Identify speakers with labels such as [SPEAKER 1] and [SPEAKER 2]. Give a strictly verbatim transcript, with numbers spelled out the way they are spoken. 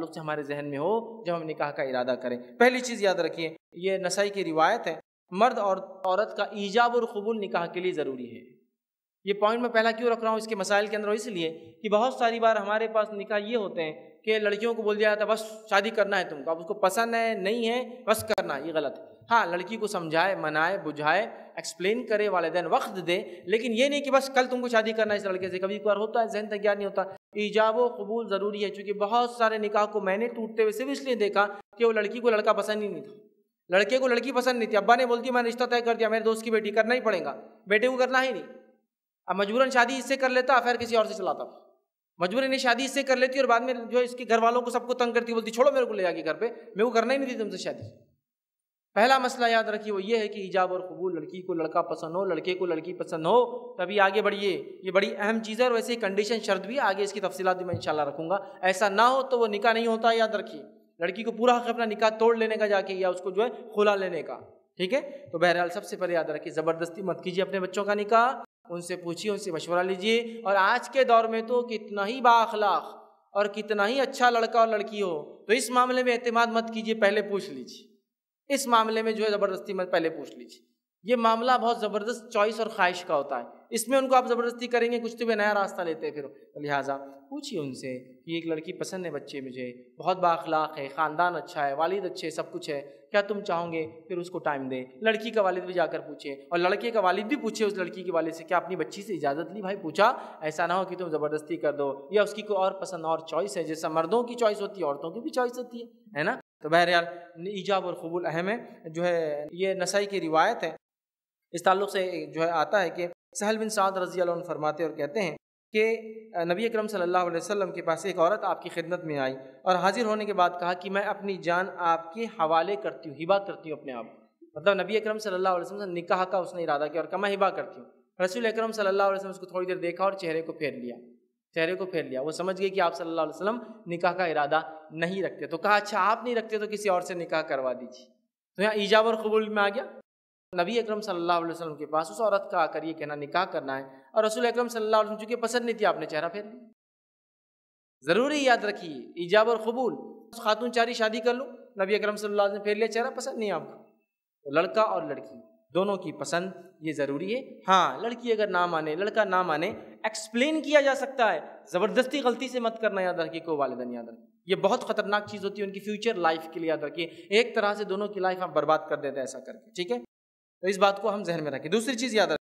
[SPEAKER 1] تعلق سے ہمارے ذہن میں ہو جب ہم نکاح کا ارادہ کریں۔ پہلی چیز یاد رکھیے، یہ نسائی کی روایت ہے، مرد اور عورت کا ایجاب اور قبول نکاح کے لیے ضروری ہے۔ یہ پوائنٹ میں پہلا کیوں رکھ رہا ہوں اس کے مسائل کے اندر، اس لیے کہ بہت ساری بار ہمارے پاس نکاح یہ ہوتے ہیں کہ لڑکیوں کو بول دیا جاتا ہے بس شادی کرنا ہے تم کو، اب اس کو پسند ہے نہیں ہے بس کرنا ہے، یہ غلط ہے۔ ہاں لڑکی کو سمجھائے، منائے، بجھائے، ایکسپلین کرے، والدین وقت دے، لیکن یہ نہیں کہ بس کل تم کو شادی کرنا ہے اس لڑکے سے۔ کبھی کبھار ہوتا ہے ذہن تیار نہیں ہوتا۔ ایجاب و قبول ضروری ہے، چونکہ بہت سارے نکاح کو میں نے ٹوٹتے ہوئے صرف اس لیے دیکھا کہ وہ لڑکی کو لڑکا پسند ہی نہیں تھا، لڑکے کو لڑکی پسند نہیں تھی، ابا نے بولتی میں نے رشتہ طے کر دیا، میرے دوست کی بیٹی، کرنا ہی پڑے گا، بیٹے کو کرنا ہی نہیں۔ اب مجبوراً شادی اس سے کر لیتا، افیئر کسی اور سے چلاتا تھا، مجبوراً شادی اس سے کر لیتی اور بعد میں جو اس کے گھر والوں کو سب کو تنگ کرتی، بولتی چھوڑو میرے کو لے جا کے گھر پہ، میرے کو کرنا ہی نہیں تھی تم سے شادی۔ پہلا مسئلہ یاد رکھیے وہ یہ ہے کہ ایجاب اور قبول، لڑکی کو لڑکا پسند ہو، لڑکے کو لڑکی پسند ہو، تبھی آگے بڑھیے۔ یہ بڑی اہم چیز ہے، اور ویسے کنڈیشن شرط بھی آگے اس کی تفصیلات بھی میں انشاءاللہ رکھوں گا۔ ایسا نہ ہو تو وہ نکاح نہیں ہوتا، یاد رکھیے۔ لڑکی کو پورا حق اپنا نکاح توڑ لینے کا جا کے، یا اس کو جو ہے خلا لینے کا، ٹھیک ہے۔ تو بہرحال سب سے پہلے یاد رکھیے زبردستی مت کیجیے اپنے بچوں کا نکاح، ان سے پوچھیے، ان سے مشورہ لیجیے۔ اور آج کے دور میں تو کتنا ہی با اخلاق اور کتنا ہی اچھا لڑکا اور لڑکی ہو، تو اس معاملے میں اعتماد مت کیجیے، پہلے پوچھ لیجیے۔ اس معاملے میں جو ہے زبردستی مت پہلے پوچھ لیجیے۔ یہ معاملہ بہت زبردست چوائس اور خواہش کا ہوتا ہے، اس میں ان کو آپ زبردستی کریں گے کچھ تو بھی نیا راستہ لیتے ہیں، پھر لہٰذا پوچھیے ان سے کہ ایک لڑکی پسند ہے بچے مجھے، بہت با اخلاق ہے، خاندان اچھا ہے، والد اچھے، سب کچھ ہے، کیا تم چاہو گے؟ پھر اس کو ٹائم دیں۔ لڑکی کا والد بھی جا کر پوچھے، اور لڑکے کا والد بھی پوچھے اس لڑکی کے والد سے، کیا اپنی بچی سے اجازت لی؟ بھائی پوچھا، ایسا نہ ہو کہ تم زبردستی کر دو، یا اس کی کوئی اور پسند اور چوائس ہے، جیسا مردوں کی چوائس ہوتی ہے عورتوں کی بھی چوائس ہوتی ہے، ہے نا۔ تو بہرحال ایجاب اور قبول اہم ہے۔ جو ہے یہ نسائی کی روایت ہے، اس تعلق سے جو ہے آتا ہے کہ سہل بن سعد رضی اللہ عنہ فرماتے اور کہتے ہیں کہ نبی اکرم صلی اللہ علیہ وسلم کے پاس ایک عورت آپ کی خدمت میں آئی اور حاضر ہونے کے بعد کہا کہ میں اپنی جان آپ کے حوالے کرتی ہوں، ہبا کرتی ہوں اپنے آپ۔ مطلب نبی اکرم صلی اللہ علیہ وسلم سے نکاح کا اس نے ارادہ کیا اور کہا میں ہبا کرتی ہوں۔ رسول اکرم صلی اللہ علیہ وسلم اس کو تھوڑی دیر دیکھا اور چہرے کو پھیر لیا، چہرے کو پھیر لیا۔ وہ سمجھ گئے کہ آپ صلی اللہ علیہ وسلم نکاح کا ارادہ نہیں رکھتے، تو کہا اچھا آپ نہیں رکھتے تو کسی اور سے نکاح کروا دیجیے۔ تو یہاں ایجاب اور قبول میں آ گیا۔ نبی اکرم صلی اللہ علیہ وسلم کے پاس اس عورت کا آ کر یہ کہنا نکاح کرنا ہے، اور رسول اکرم صلی اللہ علیہ وسلم چونکہ پسند نہیں تھی، آپ نے چہرہ پھیر لیا۔ ضروری یاد رکھیے ایجاب اور قبول۔ خاتون چاری شادی کر لوں، نبی اکرم صلی اللہ علیہ وسلم پھیر لیا چہرہ، پسند نہیں آپ کو، تو لڑکا اور لڑکی دونوں کی پسند یہ ضروری ہے۔ ہاں لڑکی اگر نہ مانے، لڑکا نہ مانے، ایکسپلین کیا جا سکتا ہے، زبردستی غلطی سے مت کرنا، یاد رکھیے کو والدین یاد رکھیے، یہ بہت خطرناک چیز ہوتی ہے ان کی فیوچر لائف کے لیے، یاد رکھیے ایک طرح سے دونوں کی لائف آپ برباد کر دیتے ہیں ایسا کر کے، ٹھیک ہے۔ تو اس بات کو ہم ذہن میں رکھیں۔ دوسری چیز یاد رکھیں